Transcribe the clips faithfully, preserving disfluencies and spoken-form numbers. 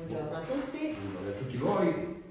Buongiorno a tutti. Buongiorno a tutti voi.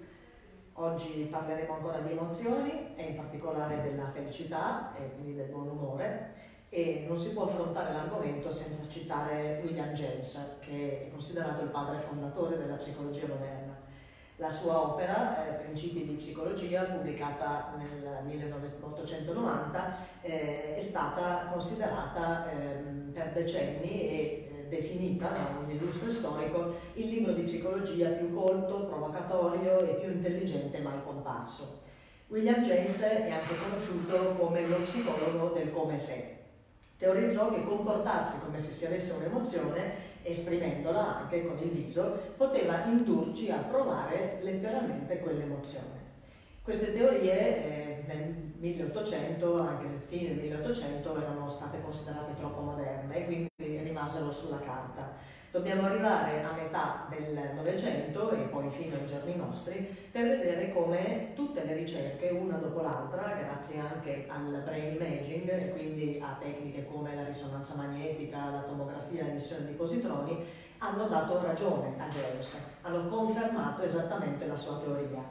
Oggi parleremo ancora di emozioni e in particolare della felicità e quindi del buon umore, e non si può affrontare l'argomento senza citare William James, che è considerato il padre fondatore della psicologia moderna. La sua opera, eh, Principi di psicologia, pubblicata nel milleottocentonovanta, eh, è stata considerata eh, per decenni e definita da un illustre storico il libro di psicologia più colto, provocatorio e più intelligente mai comparso. William James è anche conosciuto come lo psicologo del come se. Teorizzò che comportarsi come se si avesse un'emozione, esprimendola anche con il viso, poteva indurci a provare letteralmente quell'emozione. Queste teorie eh, nel milleottocento, anche nel fine del milleottocento, erano state considerate troppo moderne e quindi rimasero sulla carta. Dobbiamo arrivare a metà del Novecento e poi fino ai giorni nostri per vedere come tutte le ricerche, una dopo l'altra, grazie anche al brain imaging e quindi a tecniche come la risonanza magnetica, la tomografia e l'emissione di positroni, hanno dato ragione a James, hanno confermato esattamente la sua teoria.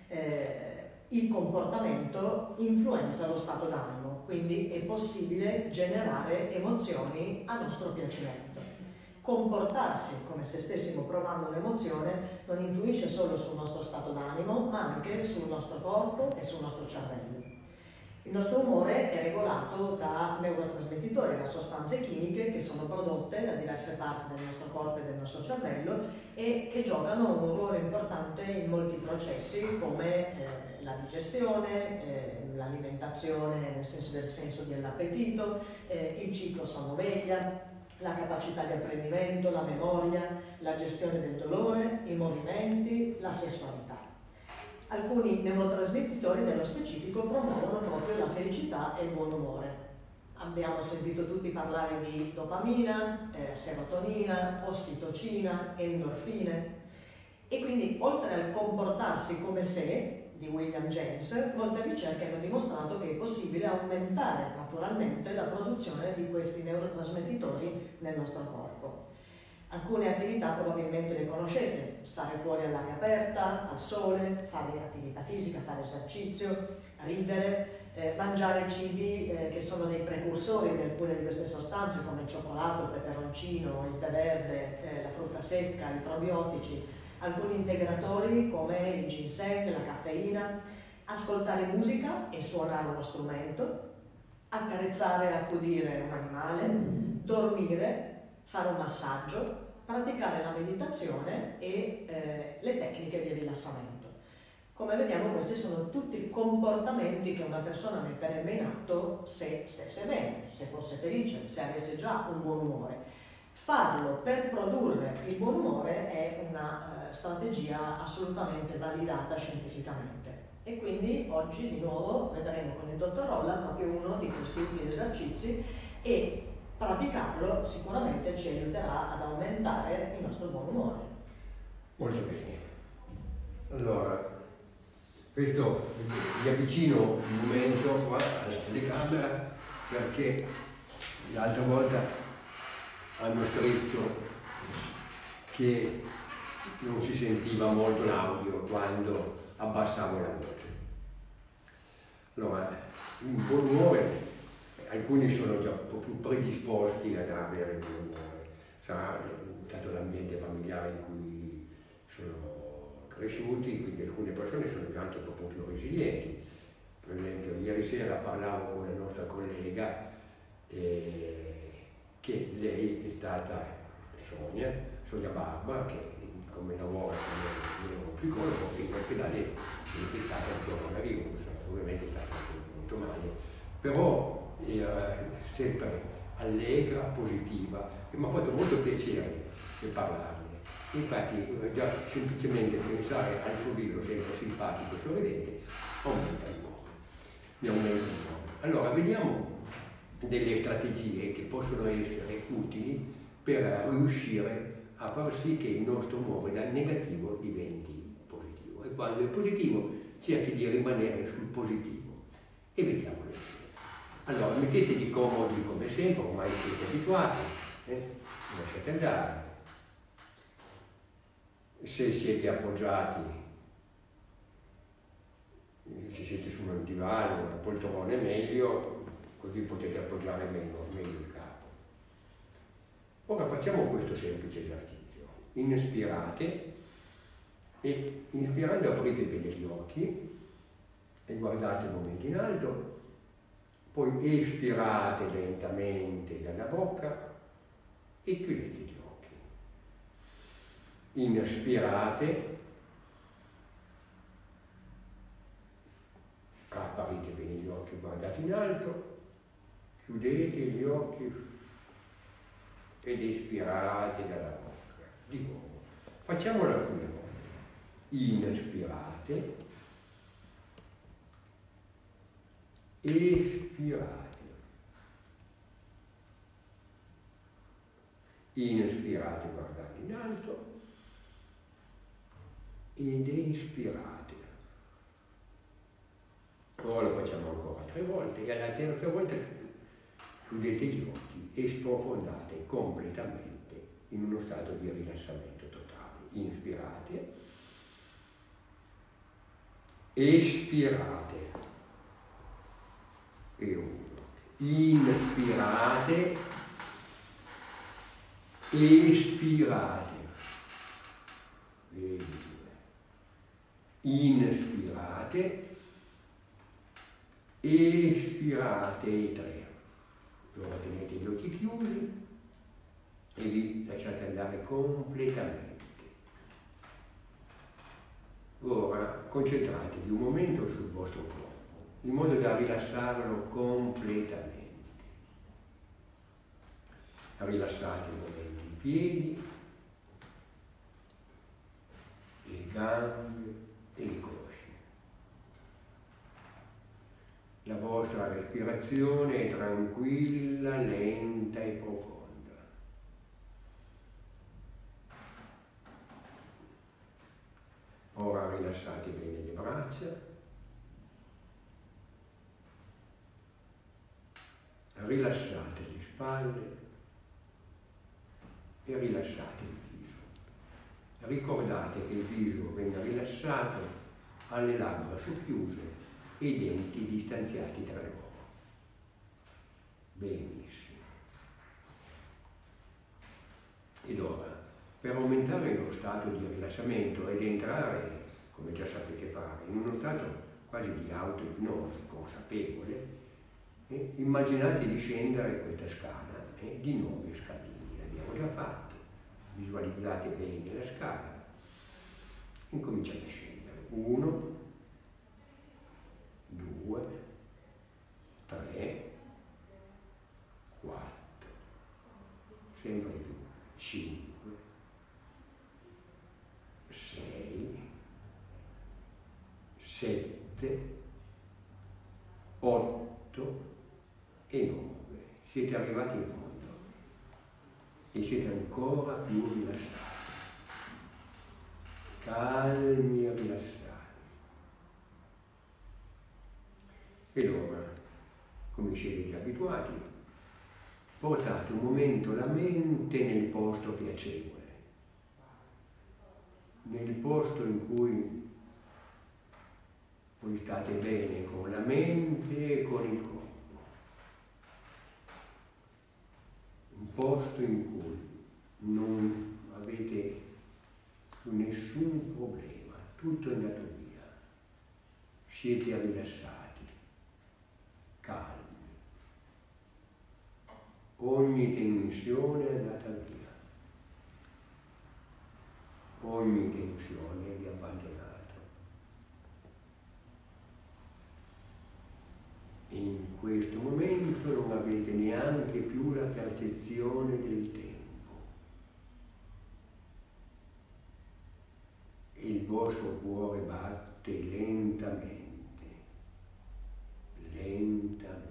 Eh, il comportamento influenza lo stato d'animo, quindi è possibile generare emozioni a nostro piacimento. Comportarsi come se stessimo provando un'emozione non influisce solo sul nostro stato d'animo, ma anche sul nostro corpo e sul nostro cervello. Il nostro umore è regolato da neurotrasmettitori, da sostanze chimiche che sono prodotte da diverse parti del nostro corpo e del nostro cervello e che giocano un ruolo importante in molti processi come eh, la digestione, eh, l'alimentazione nel senso del senso dell'appetito, eh, il ciclo sonno-veglia, la capacità di apprendimento, la memoria, la gestione del dolore, i movimenti, la sessualità. Alcuni neurotrasmettitori nello specifico promuovono proprio la felicità e il buon umore. Abbiamo sentito tutti parlare di dopamina, eh, serotonina, ossitocina, endorfine, e quindi oltre al comportarsi come se di William James, molte ricerche hanno dimostrato che è possibile aumentare naturalmente la produzione di questi neurotrasmettitori nel nostro corpo. Alcune attività probabilmente le conoscete: stare fuori all'aria aperta, al sole, fare attività fisica, fare esercizio, ridere, eh, mangiare cibi eh, che sono dei precursori di alcune di queste sostanze come il cioccolato, il peperoncino, il tè verde, eh, la frutta secca, i probiotici, alcuni integratori come il ginseng, la caffeina, ascoltare musica e suonare uno strumento, accarezzare e accudire un animale, dormire, fare un massaggio, praticare la meditazione e eh, le tecniche di rilassamento. Come vediamo, questi sono tutti comportamenti che una persona metterebbe in atto se stesse bene, se fosse felice, se avesse già un buon umore. Farlo per produrre il buon umore è una eh, strategia assolutamente validata scientificamente, e quindi oggi di nuovo vedremo con il dottor Rolla proprio uno di questi utili esercizi, e praticarlo sicuramente ci aiuterà ad aumentare il nostro buon umore. Molto bene. Allora, questo vi avvicino un momento qua alla telecamera perché l'altra volta hanno scritto che non si sentiva molto l'audio quando abbassavo la voce. Allora, un buon umore, alcuni sono già un po' più predisposti ad avere buon umore. Sarà stato l'ambiente familiare in cui sono cresciuti, quindi alcune persone sono già anche un po' più resilienti. Per esempio, ieri sera parlavo con la nostra collega e che lei è stata Sonia, Sonia Barba, che come lavora come psicologo in ospedale è stata il coronavirus, ovviamente è stata molto male, però era sempre allegra, positiva, e mi ha fatto molto piacere di parlarne. Infatti già semplicemente pensare al suo viso sempre simpatico, sorridente, aumenta il modo, mi aumenta il modo. Allora vediamo delle strategie che possono essere utili per riuscire a far sì che il nostro umore da negativo diventi positivo, e quando è positivo cerchi di rimanere sul positivo, e vediamolo insieme. Allora mettetevi comodi come sempre, ormai siete abituati, eh? lasciate andare, se siete appoggiati, se siete su un divano, una poltrona è meglio, così potete appoggiare meglio, meglio il capo. Ora facciamo questo semplice esercizio. Inspirate e inspirando aprite bene gli occhi e guardate un momento in alto, poi espirate lentamente dalla bocca e chiudete gli occhi. Inspirate, aprite bene gli occhi, guardate in alto, chiudete gli occhi ed espirate dalla bocca. Di nuovo, facciamolo alcune volte. Inspirate, espirate, inspirate guardate in alto ed espirate. Ora lo facciamo ancora tre volte e alla terza volta chiudete gli occhi e sprofondate completamente in uno stato di rilassamento totale. Inspirate, espirate e uno, inspirate, espirate e due, inspirate, espirate e tre. Ora tenete gli occhi chiusi e vi lasciate andare completamente. Ora concentratevi un momento sul vostro corpo, in modo da rilassarlo completamente. Rilassate un momento i piedi, le gambe e le cosce. La vostra respirazione è tranquilla, lenta e profonda. Ora rilassate bene le braccia, rilassate le spalle e rilassate il viso. Ricordate che il viso venga rilassato alle labbra socchiuse e i denti distanziati tra loro. Benissimo. Ed ora, per aumentare lo stato di rilassamento ed entrare, come già sapete fare, in uno stato quasi di auto-ipnosi consapevole, eh, immaginate di scendere questa scala eh, di nove scalini. L'abbiamo già fatto. Visualizzate bene la scala. Incominciate a scendere. Uno, due, tre, quattro, sempre più, cinque, sei, sette, otto e nove. Siete arrivati in fondo e siete ancora più rilassati, calmi e rilassati. Ed ora, come siete già abituati, portate un momento la mente nel posto piacevole, nel posto in cui voi state bene con la mente e con il corpo. Un posto in cui non avete più nessun problema, tutto è andato via. Siete rilassati, calmi. Ogni tensione è andata via. Ogni tensione vi ha abbandonato. E in questo momento non avete neanche più la percezione del tempo. E il vostro cuore batte lentamente, lentamente.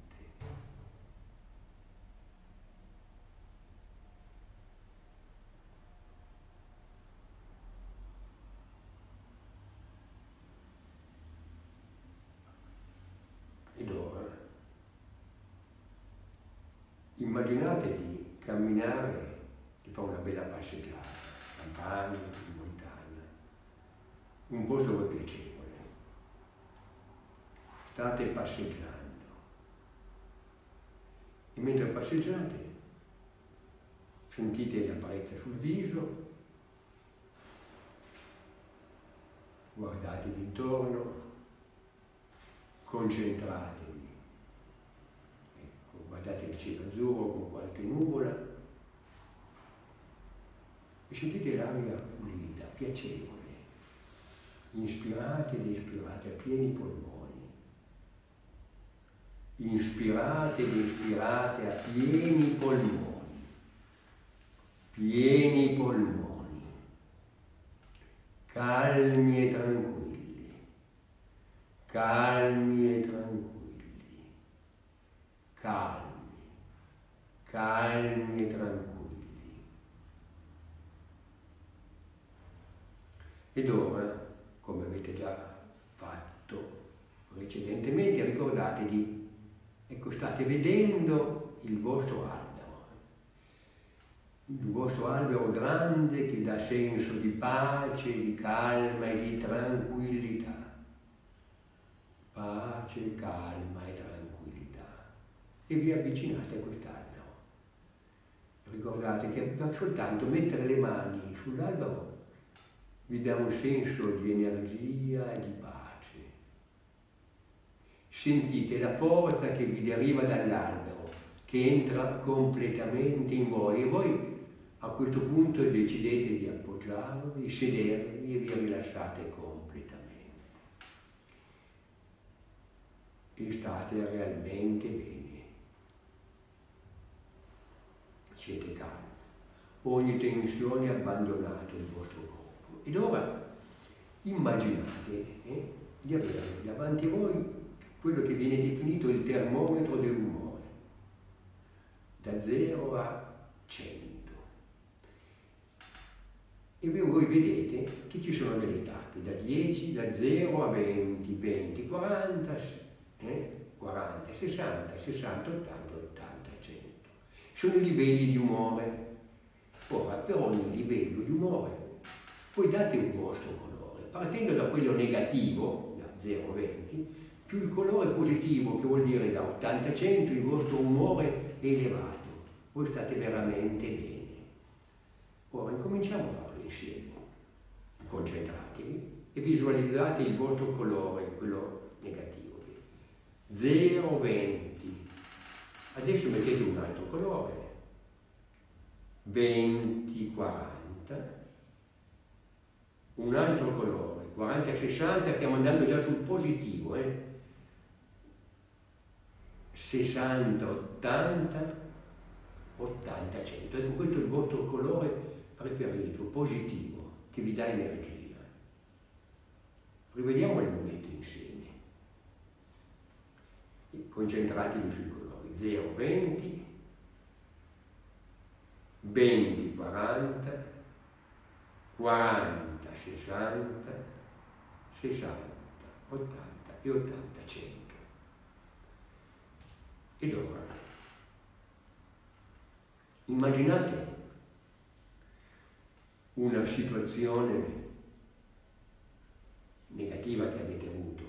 Ed ora immaginate di camminare, di fare una bella passeggiata, campagna, in montagna. un posto voi piacevole, state passeggiando e mentre passeggiate sentite la parete sul viso, guardatevi intorno, concentratevi, ecco, guardate il cielo azzurro con qualche nuvola e sentite l'aria pulita, piacevole. Inspirate ed espirate a pieni polmoni. Inspirate ed espirate a pieni polmoni. Pieni polmoni. Calmi e tranquilli. Calmi e tranquilli. Calmi. Calmi e tranquilli. Ed ora, come avete già fatto precedentemente, ricordatevi, ecco, state vedendo il vostro albero, il vostro albero grande che dà senso di pace, di calma e di tranquillità. Pace, calma e tranquillità. E vi avvicinate a quest'albero. Ricordate che soltanto mettere le mani sull'albero vi dà un senso di energia e di pace. Sentite la forza che vi deriva dall'albero, che entra completamente in voi e voi a questo punto decidete di appoggiarvi, sedervi e vi rilassate completamente. E state realmente bene. Siete calmi. Ogni tensione ha abbandonato il vostro corpo. Ed ora immaginate eh, di avere davanti a voi quello che viene definito il termometro dell'umore, da zero a cento. E voi vedete che ci sono delle tacche, da dieci, da zero a venti, venti, quaranta, eh, quaranta, sessanta, sessanta, ottanta, ottanta, cento. Sono i livelli di umore. Ora, per ogni livello di umore, voi date un vostro colore, partendo da quello negativo, da zero a venti, più il colore positivo, che vuol dire da ottanta a cento, il vostro umore è elevato. Voi state veramente bene. Ora incominciamo a farlo insieme. Concentratevi e visualizzate il vostro colore, quello negativo. zero a venti. Adesso mettete un altro colore. venti a quaranta. Un altro colore, quaranta a sessanta, stiamo andando già sul positivo, eh? sessanta a ottanta, ottanta a cento. Ecco, questo è il vostro colore preferito, positivo, che vi dà energia. Rivediamo il momento insieme. E concentratevi sui colori. zero a venti, venti a quaranta, quaranta a sessanta, sessanta, ottanta e ottanta a cento. Ed ora immaginate una situazione negativa che avete avuto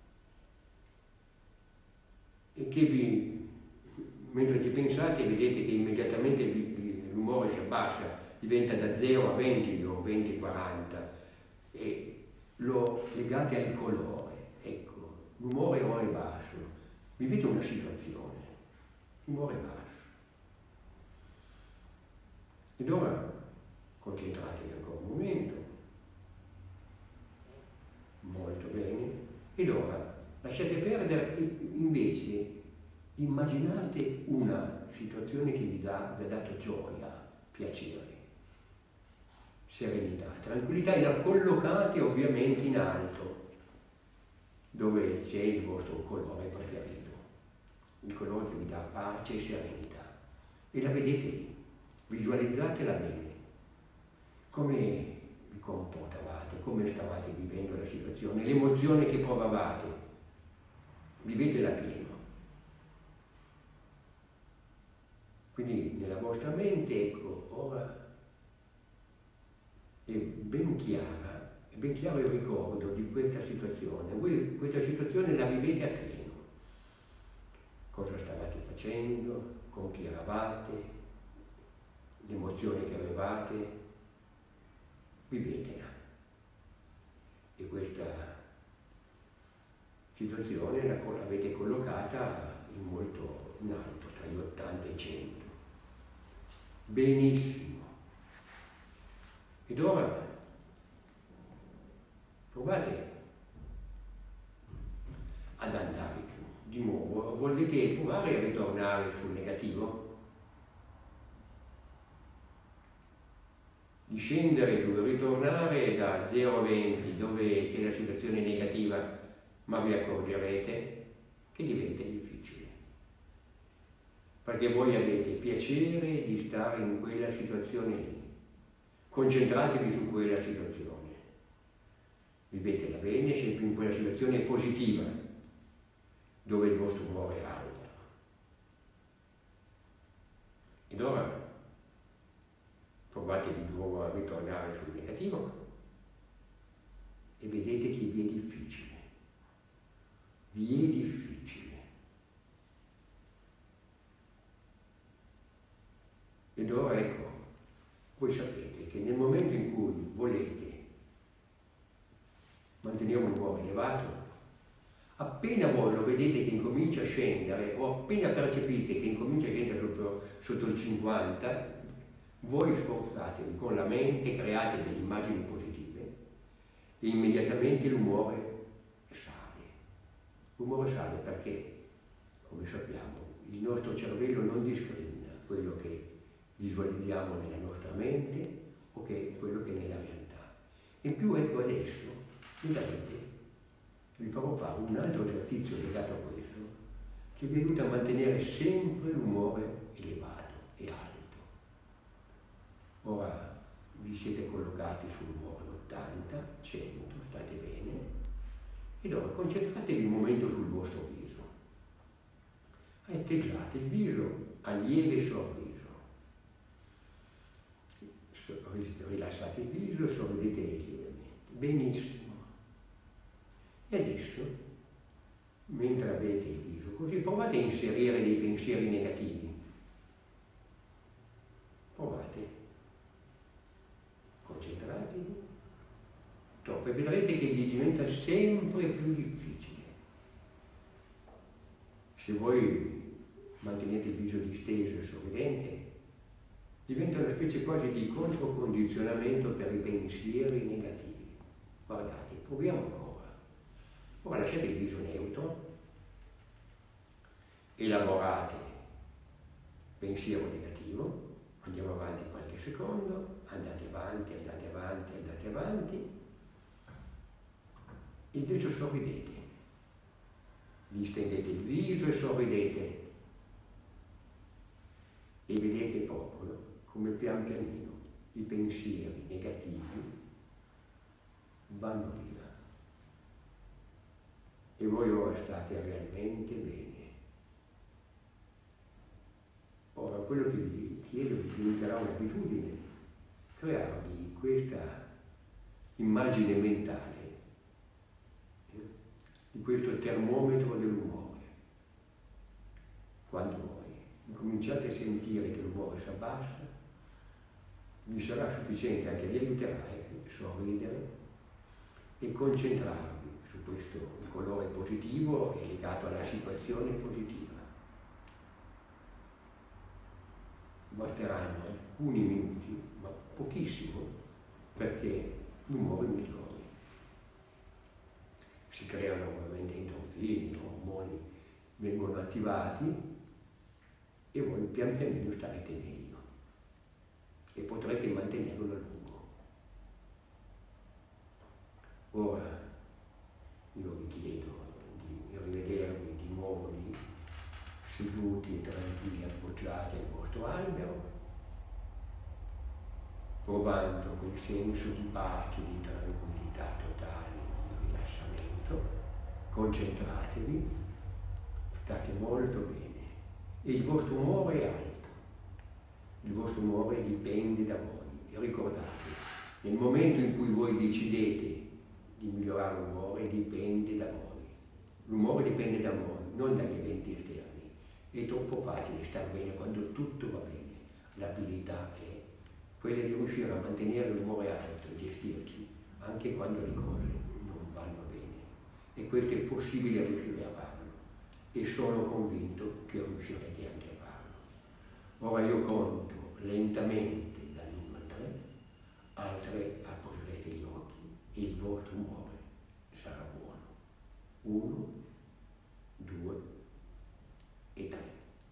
e che vi, mentre ci pensate, vedete che immediatamente vi, vi, l'umore si abbassa, diventa da zero a venti o venti a quaranta e lo legate al colore. Ecco, l'umore ora è basso. Vivete una situazione, l'umore è basso. Ed ora concentratevi ancora un momento, molto bene, ed ora lasciate perdere e invece immaginate una situazione che vi, dà, vi ha dato gioia, piacere, serenità, tranquillità, e la collocate ovviamente in alto, dove c'è il vostro colore preferito, il colore che vi dà pace e serenità, e la vedete lì. Visualizzatela bene, come vi comportavate, come stavate vivendo la situazione, l'emozione che provavate, vivetela pieno. Quindi nella vostra mente, ecco, ora è ben chiara è ben chiaro il ricordo di questa situazione. Voi questa situazione la vivete a pieno. Cosa stavate facendo, con chi eravate, le emozioni che avevate, vivetela. E questa situazione l'avete collocata in molto in alto, tra gli ottanta e i cento. Benissimo. Ed ora provate ad andare giù di nuovo. Volete provare a ritornare sul negativo? Di scendere giù e ritornare da zero a venti, dove c'è la situazione negativa, ma vi accorgerete che diventa difficile. Perché voi avete piacere di stare in quella situazione lì. Concentratevi su quella situazione. Vivetela bene, sempre in quella situazione positiva, dove il vostro umore è alto. Ed ora provate di nuovo a ritornare sul negativo e vedete che vi è difficile. Vi è difficile. Ed ora ecco, voi sapete che nel momento in cui volete mantenere un umore elevato, appena voi lo vedete che incomincia a scendere, o appena percepite che incomincia a scendere sotto, sotto il cinquanta, voi sforzatevi con la mente, create delle immagini positive e immediatamente l'umore sale. L'umore sale perché, come sappiamo, il nostro cervello non discrimina quello che visualizziamo nella nostra mente o che quello che è nella realtà. In più, ecco, adesso vedete, vi farò fare un altro esercizio legato a questo che vi aiuta a mantenere sempre l'umore elevato e alto. Ora vi siete collocati sull'umore ottanta, cento, state bene, ed ora concentratevi un momento sul vostro viso. Atteggiate il viso a lieve sorriso. Rilassate il viso e sorridete lievemente. Benissimo. E adesso, mentre avete il viso così, provate a inserire dei pensieri negativi. Provate. Concentratevi. Dopo, e vedrete che vi diventa sempre più difficile. Se voi mantenete il viso disteso e sorridente, diventa una specie quasi di controcondizionamento per i pensieri negativi. Guardate, proviamo ancora. Ora lasciate il viso neutro, elaborate pensiero negativo, andiamo avanti qualche secondo, andate avanti, andate avanti, andate avanti, e adesso sorridete. Distendete il viso e sorridete. E vedete proprio come pian pianino i pensieri negativi vanno via. E voi ora state realmente bene. Ora, quello che vi chiedo vi diventerà un'abitudine, crearvi questa immagine mentale eh, di questo termometro dell'umore. Quando voi cominciate a sentire che l'umore si abbassa, vi sarà sufficiente, anche vi aiuterà a sorridere e concentrarvi su questo colore positivo e legato alla situazione positiva. Basteranno alcuni minuti, ma pochissimo, perché l'umore migliori. Si creano ovviamente endorfini, ormoni vengono attivati e voi pian pianino starete meglio e potrete mantenerlo a lungo. Ora io vi chiedo di rivedervi di nuovo lì, seduti e tranquilli, appoggiati al vostro albero, provando quel senso di pace, di tranquillità totale, di rilassamento. Concentratevi, state molto bene e il vostro umore è alto, il vostro umore dipende da voi. E ricordate, nel momento in cui voi decidete di migliorare l'umore dipende da voi. L'umore dipende da voi, non dagli eventi esterni. È troppo facile star bene quando tutto va bene. L'abilità è quella di riuscire a mantenere l'umore alto e gestirci anche quando le cose non vanno bene. E questo è possibile riuscire a farlo. E sono convinto che riuscirete anche a farlo. Ora io conto lentamente dall'uno al tre, al tre aprirete gli occhi e il vostro umore sarà buono. Uno, due e tre.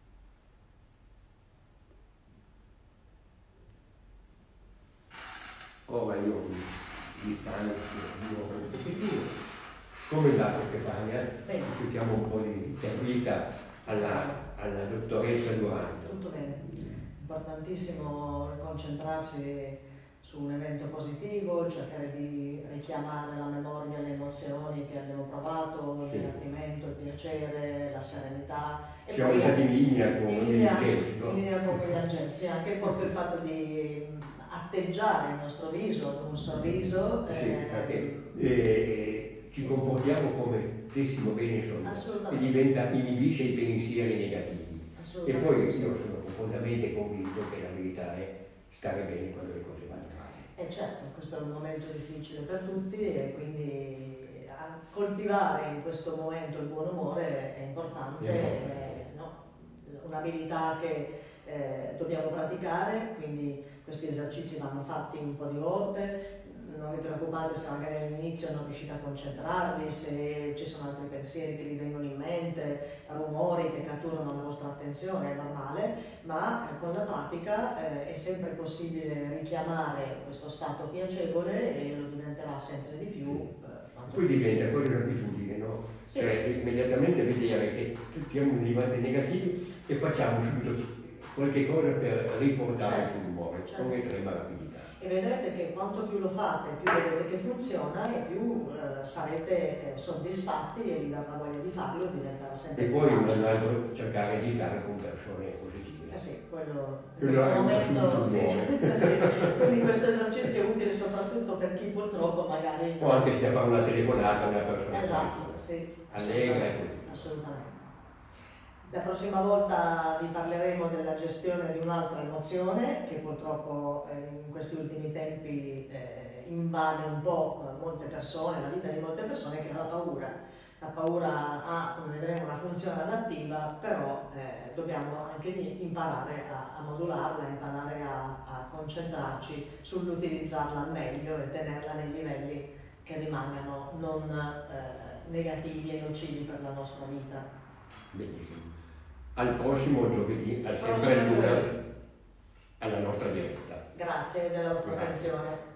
Ora io mi distanzio di nuovo un pochettino. Come è andato Stefania? Bene. Ascoltiamo un po' di vita alla, alla dottoressa Durante. Tutto bene. Importantissimo concentrarsi su un evento positivo, cercare di richiamare la memoria, le emozioni che abbiamo provato, il Sì. divertimento, il piacere, la serenità. E Siamo poi stati in linea con in il linea, gesto. in linea con William James, sì, anche proprio il fatto di atteggiare il nostro viso con un sorriso. Sì, eh, perché eh, ci comportiamo come stessimo bene solo e Assolutamente. diventa, inibisce i pensieri negativi. E assolutamente poi io sì. sono profondamente convinto che la verità è stare bene quando le cose vanno male. E certo, questo è un momento difficile per tutti e quindi a coltivare in questo momento il buon umore è importante, è, no? Un'abilità che eh, dobbiamo praticare, quindi questi esercizi vanno fatti un po' di volte. Non vi preoccupate se magari all'inizio non riuscite a concentrarvi, se ci sono altri pensieri che vi vengono in mente, rumori che catturano la vostra attenzione, è normale, ma eh, con la pratica eh, è sempre possibile richiamare questo stato piacevole e lo diventerà sempre di più. Eh, quando Poi diventa quasi un'abitudine, no? Sì. Cioè immediatamente vedere che abbiamo un limite negativo e facciamo subito qualche cosa per riportare Certo, sull'umore certo. con estrema rapidità. E vedrete che quanto più lo fate, più vedete che funziona e più eh, sarete eh, soddisfatti e vi verrà voglia di farlo, diventerà sempre E più poi facile. un altro cercare di stare con persone positive. Eh sì, quello in Quello questo è un momento assunto sì. buono. Sì. Quindi questo esercizio è utile soprattutto per chi purtroppo magari O anche se fa una telefonata a una persona esatto, positiva. sì, Allegra e assolutamente, assolutamente. La prossima volta vi parleremo della gestione di un'altra emozione che purtroppo eh, in questi ultimi tempi eh, invade un po' eh, molte persone, la vita di molte persone, che è la paura. La paura ha, come vedremo, una funzione adattiva, però eh, dobbiamo anche lì imparare a, a modularla, imparare a, a concentrarci sull'utilizzarla al meglio e tenerla nei livelli che rimangano non eh, negativi e nocivi per la nostra vita. Benissimo. Al prossimo giovedì, al sempre Prossimo luna, giovedì. alla nostra diretta. Grazie della vostra Grazie. attenzione.